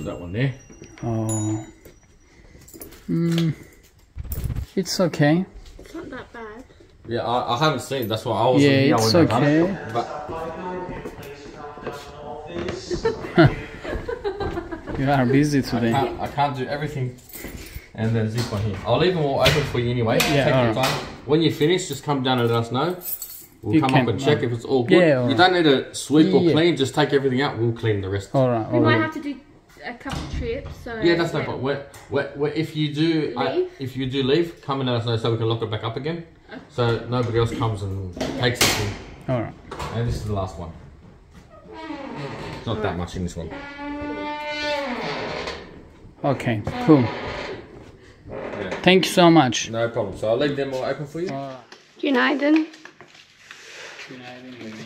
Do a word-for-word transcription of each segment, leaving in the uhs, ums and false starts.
got that one there. Oh. Mm, it's okay. It's not that bad. Yeah, I, I haven't seen. That's why I was. Yeah, here it's when I done okay. it, but You are busy I today. can't, I can't do everything. And there's this one here. I'll leave them all open for you anyway. Yeah, Take your alright. time. When you finish, just come down and let us know. We'll You come can, up and check alright. if it's all good. Yeah, you alright. don't need to sweep or Yeah. clean. Just take everything out. We'll clean the rest. Alright, We might alright. have to do a couple trips. So Yeah, that's no problem. We're, we're, we're, if you do, uh, Leave? if you do leave, come and let us know so we can lock it back up again. Okay. So nobody else comes and takes it. In. Alright. And this is the last one. It's not that much in this one. Okay, cool. Yeah. Thank you so much. No problem. So I'll leave them all open for you. Alright. Günaydın. Günaydın bebeğim.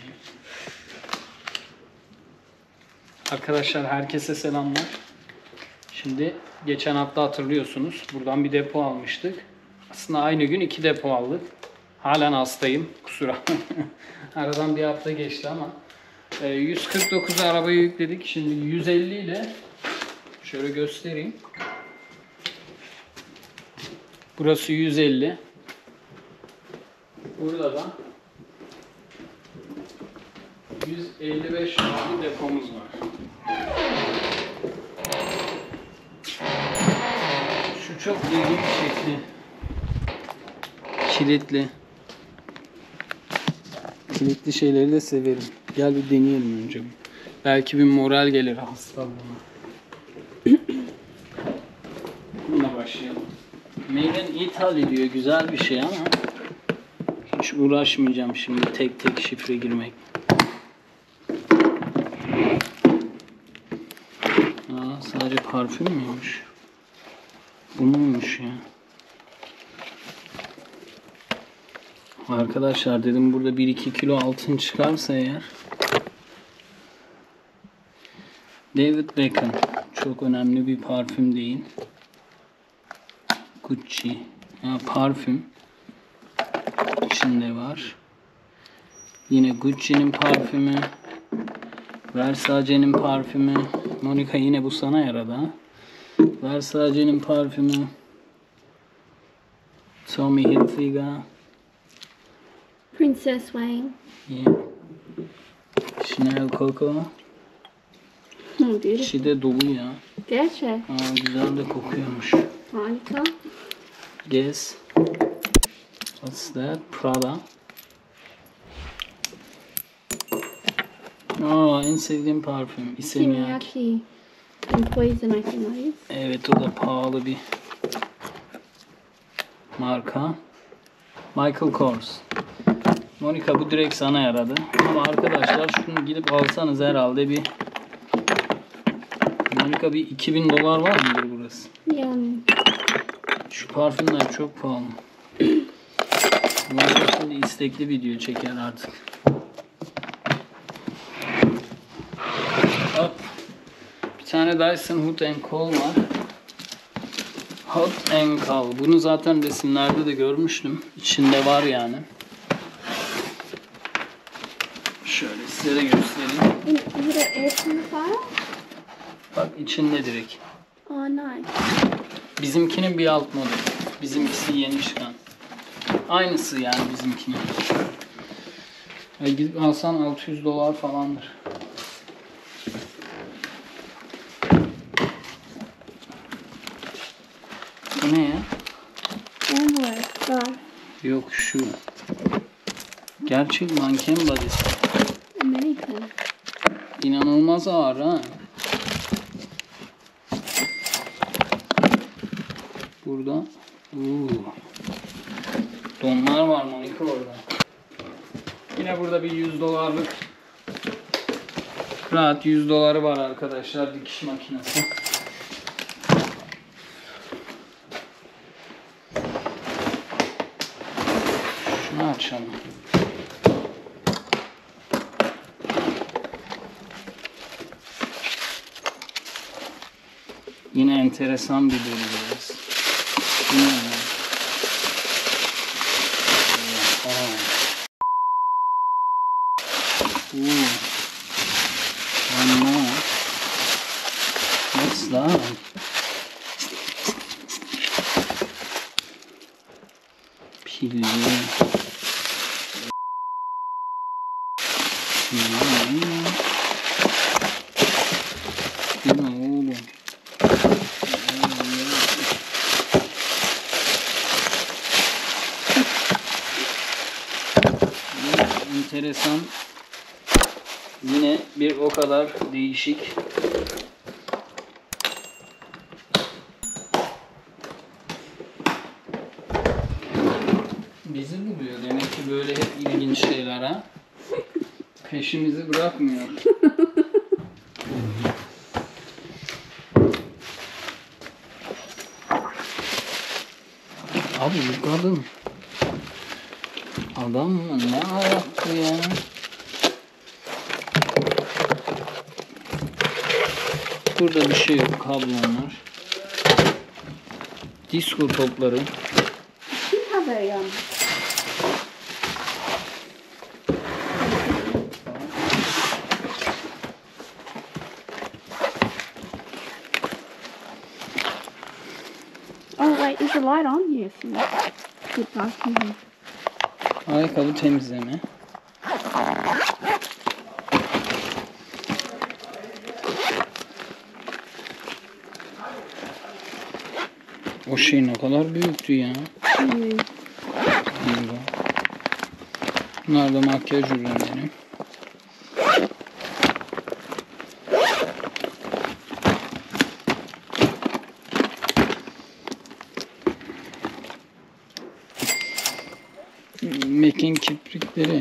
Arkadaşlar herkese selamlar. Şimdi geçen hafta hatırlıyorsunuz. Buradan bir depo almıştık. Aslında aynı gün iki depo aldık. Halen hastayım. Kusura. Aradan bir hafta geçti ama. yüz kırk dokuz arabayı yükledik. Şimdi yüz elli ile şöyle göstereyim. Burası yüz elli. Burada da yüz elli beş tane depomuz var. Şu çok ilginç şekli. Kilitli. Kilitli şeyleri de severim. Gel bir deneyelim önce. Belki bir moral gelir hastalığına. Bununla başlayalım. Made in Italy diyor. Güzel bir şey ama hiç uğraşmayacağım şimdi tek tek şifre girmek. Aa, sadece parfüm müymüş? Bu muymuş ya? Arkadaşlar dedim burada bir iki kilo altın çıkarsa eğer. David Beckham. Çok önemli bir parfüm değil. Gucci. Ya parfüm. İçinde var. Yine Gucci'nin parfümü. Versace'nin parfümü. Monica yine bu sana yaradı ha. Versace'nin parfümü. Tommy Hilfiger. Princess Wayne. Yeah. Chanel Coco. Hmm, beautiful. İçi de dolu ya. Gerçek. Aa, güzel de kokuyormuş. Harika. Guess. What's that? Prada. Aa, en sevdiğim parfüm. Isemiaki. Kimyaki. And Poison I think that is. Evet, o da pahalı bir marka. Michael Kors. Monica bu direkt sana yaradı. Ama arkadaşlar şunu gidip alsanız herhalde bir Monica bir iki bin dolar var mıdır burası? Yani. Şu parfümler çok pahalı. Monica şimdi istekli video çeker artık. Hop. Bir tane Dyson Hot and Cold var. Hot and Cold. Bunu zaten resimlerde de görmüştüm. İçinde var yani. Şöyle size de göstereyim. Is it an air purifier? Bak içinde direkt. Oh nice. Bizimkinin bir alt modeli. Bizimkisi yeni çıkan. Aynısı yani bizimkinin. Ya gidip alsan altı yüz dolar falandır. Bu ne ya? Envelope. Var. Yok şu. Gerçek manken body'si. American. İnanılmaz ağır ha. Burada. Uuu. Donlar var Monica orada. Yine burada bir yüz dolarlık rahat yüz doları var arkadaşlar dikiş makinesi. Şunu açalım. Yine enteresan bir bölümdeyiz. Bu ne ya? Oha. Ooh. One more. What's Slime. Pilli. Bu ne oğlum? Enteresan. Yine bir o kadar değişik. Bizi buluyor. Demek ki böyle hep ilginç şeyler ha. Peşimizi bırakmıyor. Abi bu kadın adam mı? Ne ayaktı ya? Burada bir şey yok. Kablolar. Disko topları. Kim haber yani? Oh wait, is the light on? Yes. Good parking here. Ayakkabı temizleme. O şey ne kadar büyüktü ya. Hmm. Bunlar da makyaj ürünleri. Mac'in kiprikleri.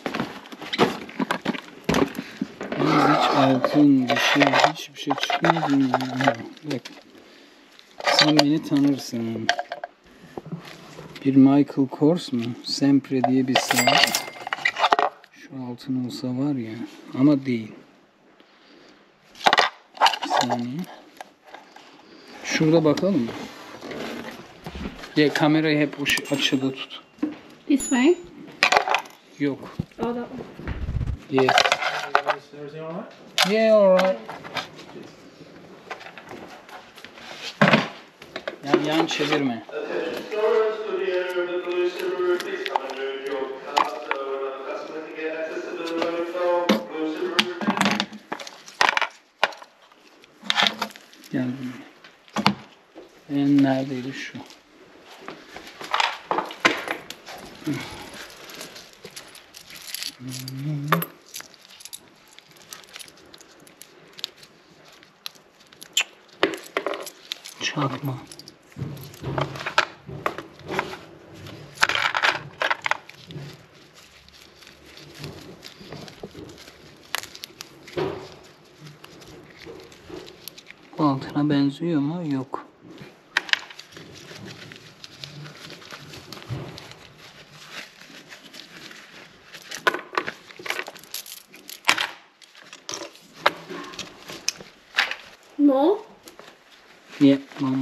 Yalnız hiç altın, bir şey, hiçbir şey çıkmıyor mu? Bak. Sen beni tanırsın. Bir Michael Kors mu? Sempre diye bir saat. Şu altın olsa var ya. Ama değil. Bir saniye. Şurada bakalım mı? Ya kamerayı hep açıda tut. This way? Yok. Oh, that one. Yes. Yeah, alright. Yani yan çevirme. Gel buraya. En neredeydi şu? Çakma. Bu altına benziyor mu? Yok. More? Niye? Mama.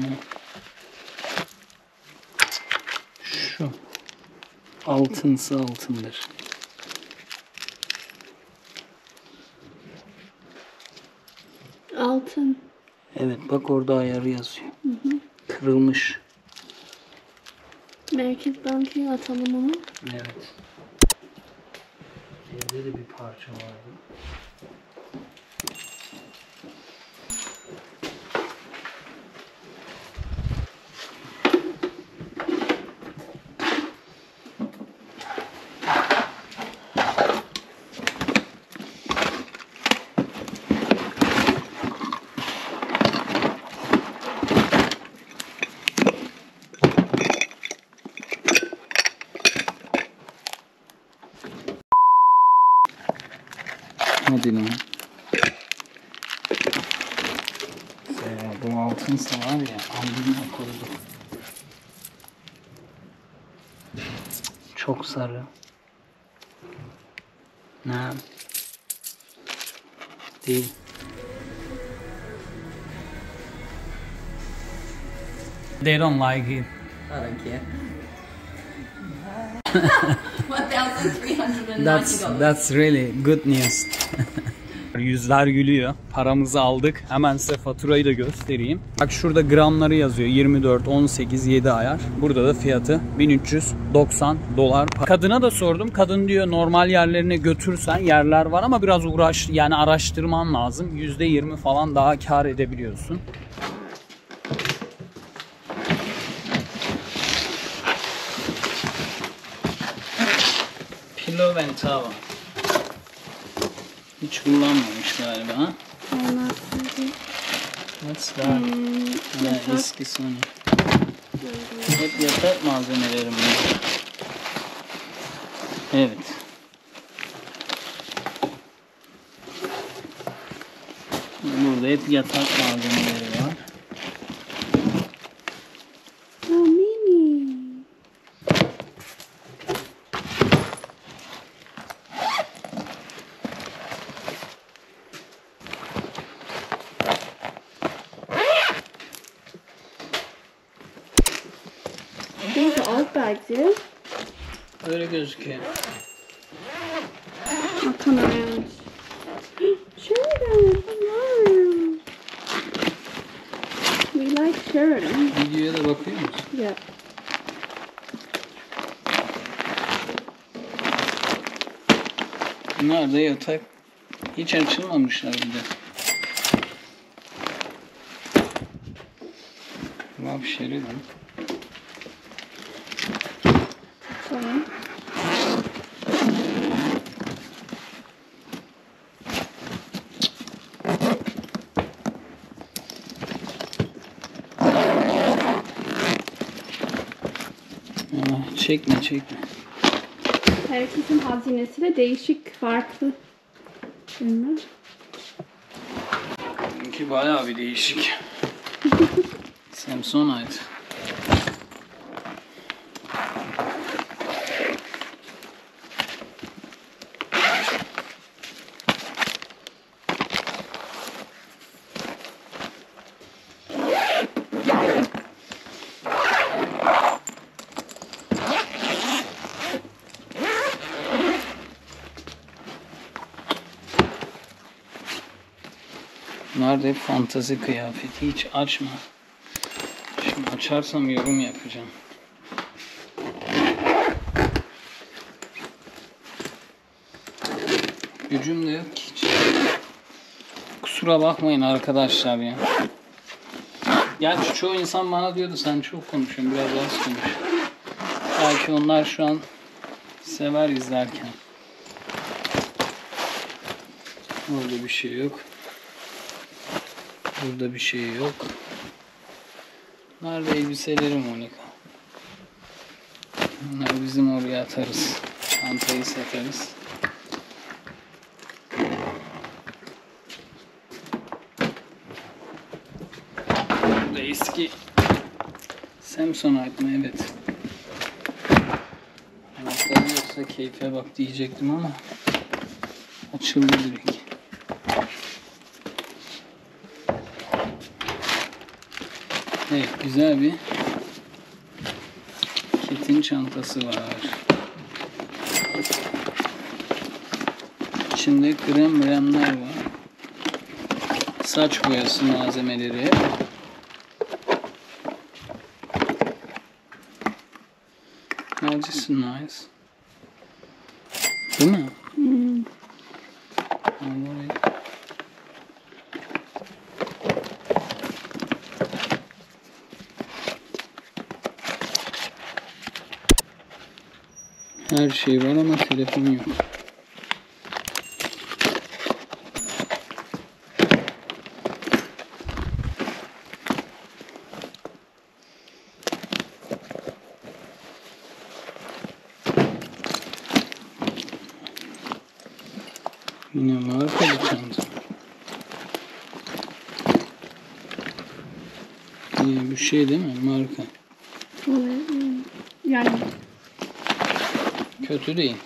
Şu. Altınsa altındır. Altın. Evet bak orada ayarı yazıyor. Hı hı. Kırılmış. Merkez Banka'ya atalım onu. Evet. Evde de bir parça vardı. Hadi lan. Ee, bu altınsa var ya, alnına koydum. Çok sarı. Ne? Değil. They don't like it. I don't care. one thousand three hundred ninety dollars. That's that's really good news. Yüzler gülüyor. Paramızı aldık. Hemen size faturayı da göstereyim. Bak şurada gramları yazıyor. yirmi dört, on sekiz, yedi ayar. Burada da fiyatı bin üç yüz doksan dolar. Kadına da sordum. Kadın diyor normal yerlerine götürsen yerler var ama biraz uğraş, yani araştırman lazım. yüzde yirmi falan daha kar edebiliyorsun. Pillow and towel. Hiç kullanmamış galiba. Ha? What's that? Hmm, Ha, yatak. eski Sony. Hep yatak malzemelerim var. Evet. Burada hep yatak malzemeleri var. Oh, Mimi. These are old bags, yeah? Öyle gözüküyor. I'll come around. Sheridan, hello. We like Sheridan. Videoya da bakıyor musun? Yeah. Bunlar da yatak. Hiç açılmamışlar bir de. Vay Sheridan. Sorry. Aa, çekme çekme. Herkesin hazinesi de değişik, farklı. Değil mi? Çünkü bayağı bir değişik. Samsonite. Bunlar da hep fantazi kıyafeti. Hiç açma. Şimdi açarsam yorum yapacağım. Gücüm de yok ki hiç. Kusura bakmayın arkadaşlar ya. Gerçi çoğu insan bana diyordu sen çok konuşuyorsun, biraz az konuş. Belki onlar şu an sever izlerken. Orada bir şey yok. Burada bir şey yok. Bunlar da elbiselerim Monika. Bunları bizim oraya atarız. Çantayı satarız. Burada eski Samsonite mi? Evet. Anahtarı yoksa keyfe bak diyecektim ama açıldı direkt. Evet, güzel bir Kit'in çantası var. İçinde krem kremler var. Saç boyası malzemeleri. Oh, this is nice. Değil mi? Hmm. Orayı- Her şey var ama telefon yok. Yine marka bir çanta. İyi bir şey değil mi? Marka. Olabilir. Yani. Kötü değil.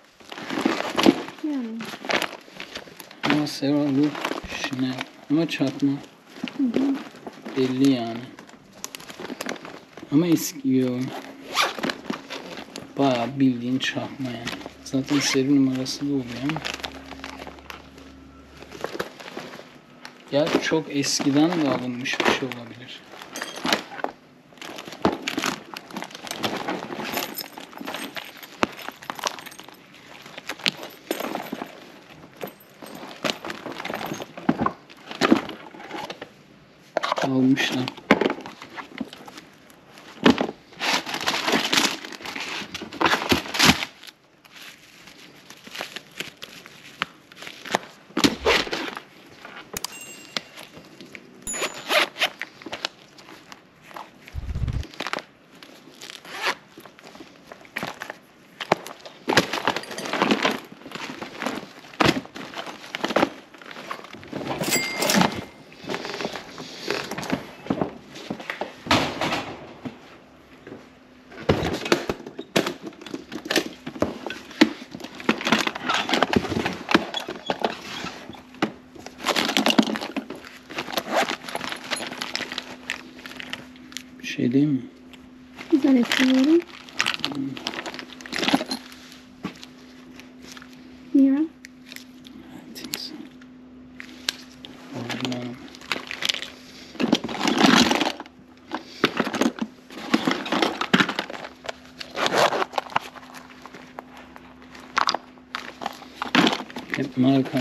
Yani. Ama Sera bu Chanel. Ama çakma. Hı hı. Belli yani. Ama eski yok. Bayağı bildiğin çakma yani. Zaten seri numarası da oluyor ama. Ya çok eskiden de alınmış bir şey olabilir. Almışlar. Bir şey değil mi? Zannetmiyorum. Hmm. Mira. I think so. Bilmiyorum. Hep marka.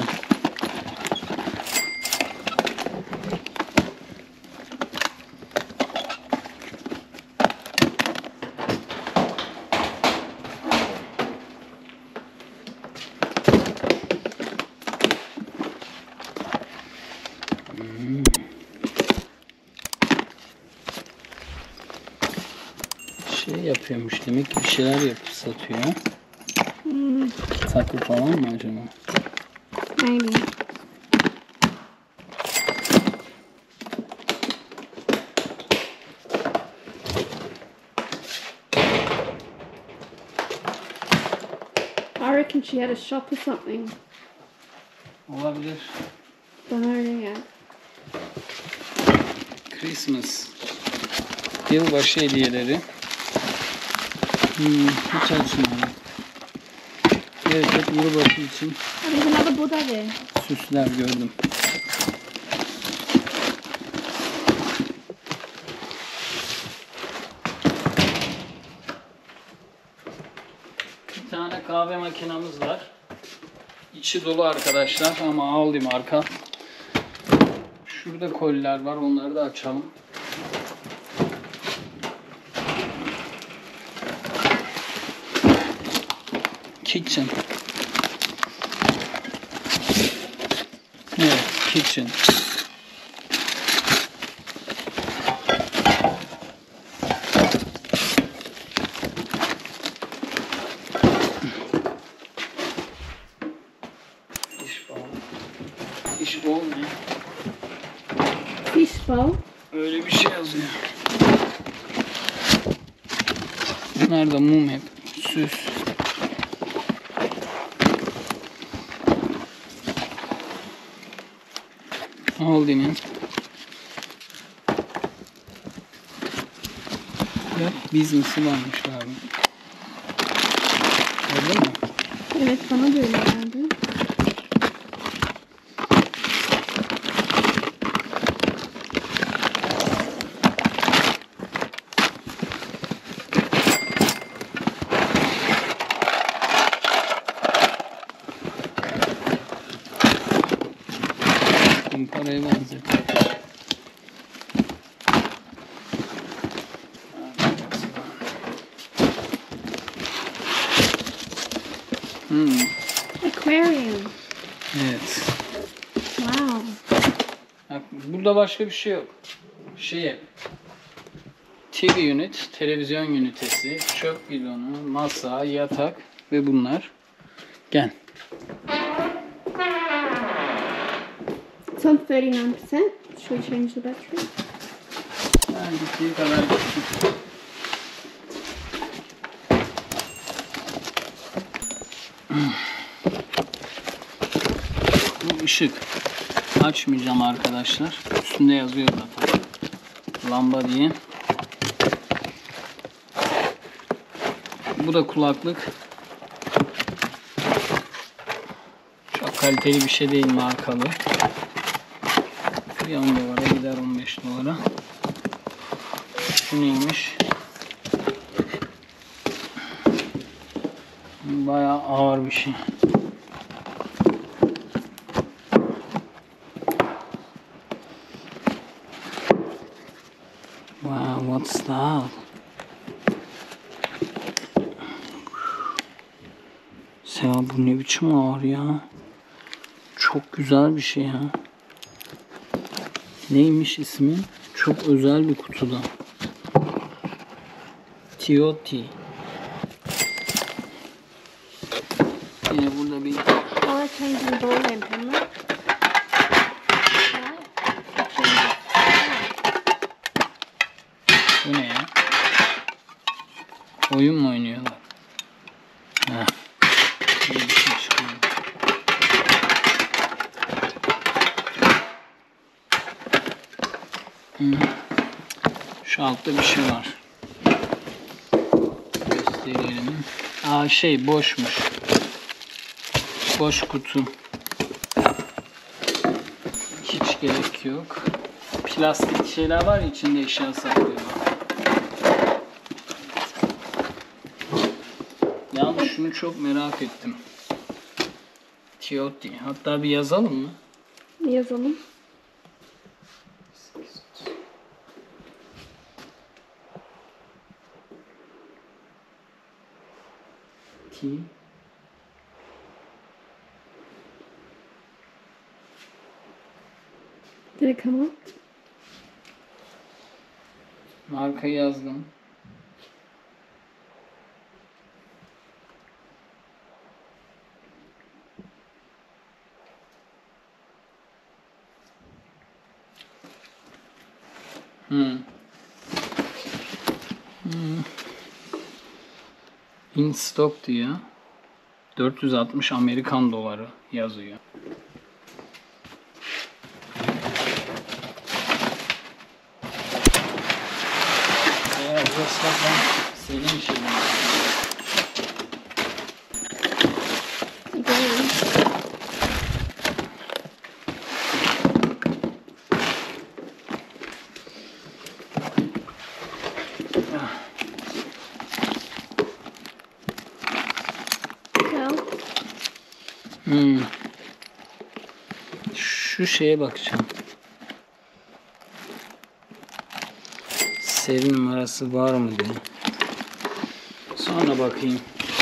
Hmm. Şey yapıyormuş demek ki bir şeyler yapıp satıyor. Mm, Takı falan mı acaba? maybe. I reckon she had a shop or something. Olabilir. Don't know yet. Christmas. Yılbaşı hediyeleri. Hmm, hiç açmadım. Evet, hep yılbaşı için Oh, there's another Buddha there. süsler gördüm. Bir tane kahve makinamız var. İçi dolu arkadaşlar ama Aldi marka. Şurada koliler var, onları da açalım. Kitchen. Evet, kitchen. Fish bowl. Fish bowl ne? Fish bowl. Öyle bir şey yazıyor. Nerede mum hep? Süs. Aldi'nin business'ı varmış abi. Öyle mi? Evet, bana da öyle geldi. Paraya benziyor. Hmm, Aquarium. evet. Wow. Bak, burada başka bir şey yok. Şey, T V unit, televizyon ünitesi, çöp bidonu, masa, yatak ve bunlar. Gel. It's on thirty-nine percent. Should we change the battery? Ben gittiği kadar gittim. Bu ışık. Açmayacağım arkadaşlar. Üstünde yazıyor zaten. Lamba diye. Bu da kulaklık. Çok kaliteli bir şey değil, markalı. Bir on dolara gider, on beş dolara. Şu neymiş? Bayağı ağır bir şey. Wow, what's that? Ya bu ne biçim ağır ya? Çok güzel bir şey ya. Neymiş ismi? Çok özel bir kutuda. Tiyoti. Yine burada bir... Aa, changing bowl yapayım mı? Bu ne ya? Oyun mu oynuyorlar? Heh. Bir şey çıkıyor. Hmm. Şu altta bir şey var. Gösterelim. Aa şey boşmuş. Boş kutu. Hiç gerek yok. Plastik şeyler var ya, içinde eşya saklıyorlar. Yalnız şunu çok merak ettim. Tiyoti. Hatta bir yazalım mı? Yazalım. T. Did it come up? Markayı yazdım. Hmm. Hmm. In stock diyor. dört yüz altmış Amerikan doları yazıyor. Eğer burası senin şeyin. Gidelim. Hmm. Şu şeye bakacağım. Seri numarası var mı diye. Sonra bakayım.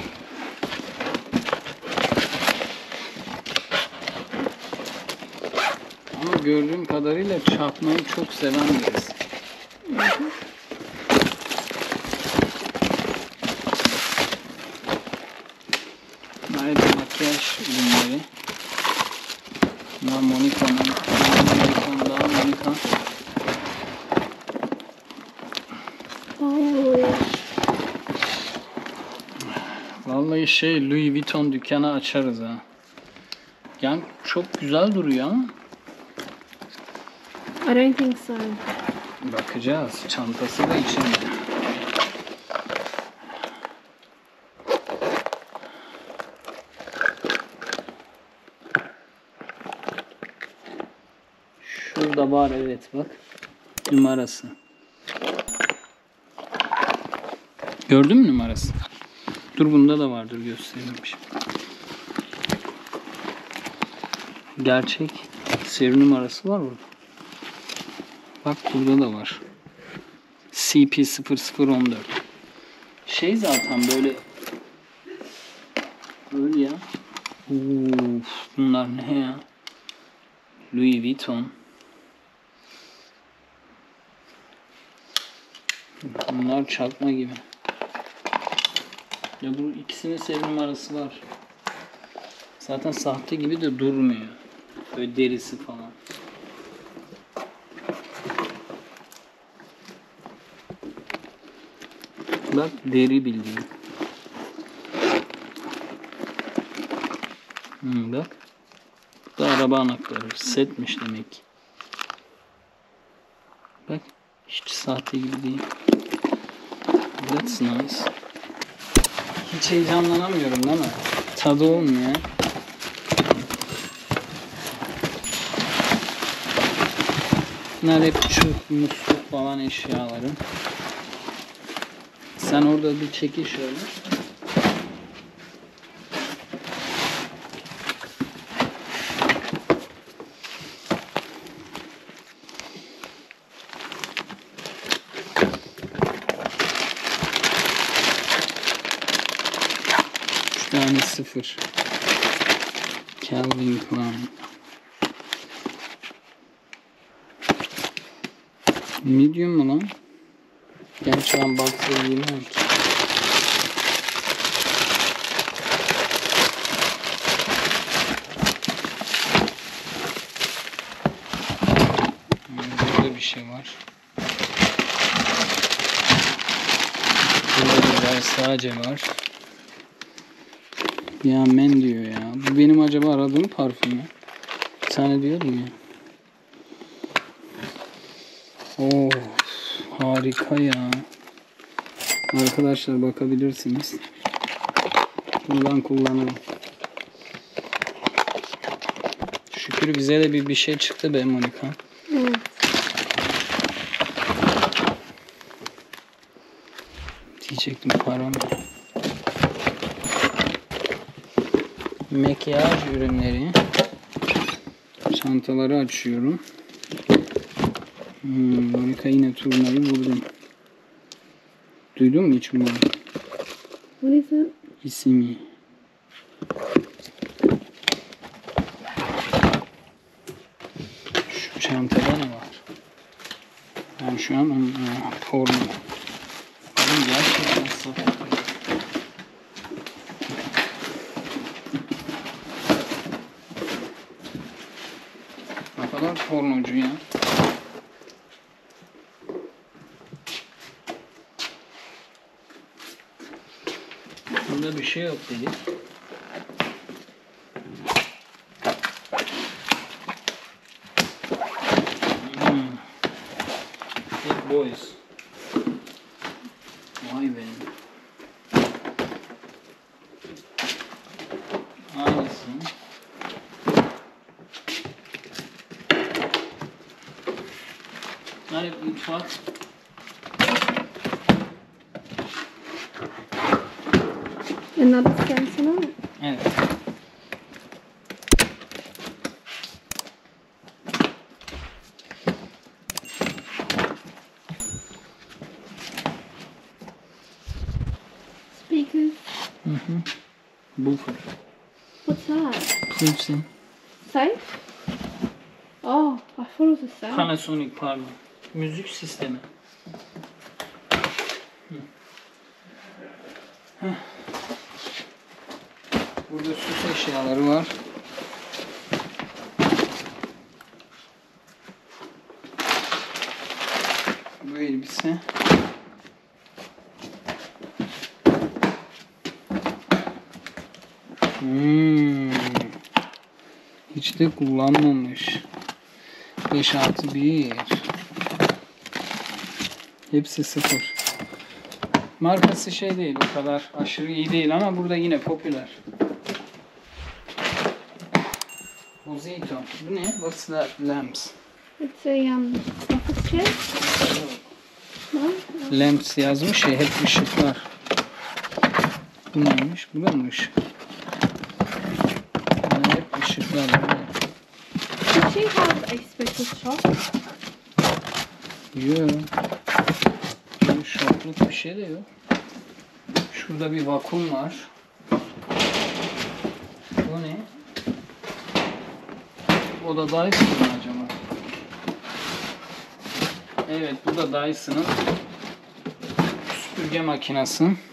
Ama gördüğüm kadarıyla çarpmayı çok seven birisi. Bunlar da makyaj ürünleri. Bunlar Monica'nın. Monica'nın daha Monica. Vallahi şey Louis Vuitton dükkanı açarız ha. Yani çok güzel duruyor ama. I don't think so. Bakacağız. Çantası da içinde. Şurada var, evet bak. Numarası. Gördün mü numarası? Dur bunda da vardır, göstereyim şimdi. Gerçek seri numarası var burada. Bak burada da var. C P sıfır sıfır on dört. Şey zaten böyle böyle ya. Uf, bunlar ne ya? Louis Vuitton. Bunlar çakma gibi. Ya bu ikisinin seri numarası var. Zaten sahte gibi de durmuyor. Böyle derisi falan. Bak deri bildiğin. Hmm, bak. Bu da araba anahtarı. Setmiş demek ki. Bak. Hiç sahte gibi değil. That's nice. Hiç heyecanlanamıyorum değil mi? Tadı olmuyor. Bunlar hep çöp, musluk falan eşyalarım. Sen orada bir çekil şöyle. Üç tane sıfır. Calvin Klein. Medium mu lan? Gerçi ben boxer giymem ki. Burada bir şey var. Burada bir Versace var. Ya men diyor ya. Bu benim acaba aradığım parfüm mü? Bir tane diyordum ya. Oo, harika ya. Arkadaşlar bakabilirsiniz. Buradan kullanalım. Şükür bize de bir bir şey çıktı be Monika. Evet. Diyecektim param. Makyaj ürünleri. Çantaları açıyorum. Hmm, Monika yine turnayı buldum. Duydun mu hiç bunu? What is it? İsmi. Şu çantada ne var? Ben şu an aa, porno. Oğlum gerçekten sapık. Ne kadar pornocu ya. Bunda bir şey yok dedi. Hmm. Big boys. Vay be. Aynısı. Hani mutfak. Another Samsonite? Evet. Speakers? Hı hı. Buffer. What's that? Clemson. Safe? Oh, I thought it was a safe. Panasonic pardon. Müzik sistemi. Hı. Heh. Burada süs eşyaları var. Bu elbise. Hmm. Hiç de kullanmamış. beş artı bir. Hepsi sıfır. Markası şey değil, o kadar aşırı iyi değil ama burada yine popüler. Mosito. Bu ne? What's that? Lamps. It's a um, office chair? No? Lamps yazmış ya, hep ışıklar. Bu neymiş? Bu da mı ışık? Bunlar hep ışıklar. Did she have a special shop? Yok. Bu şokluk bir şey de yok. Şurada bir vakum var. Bu ne? O da Dyson mı acaba? Evet, bu da Dyson'ın süpürge makinesi.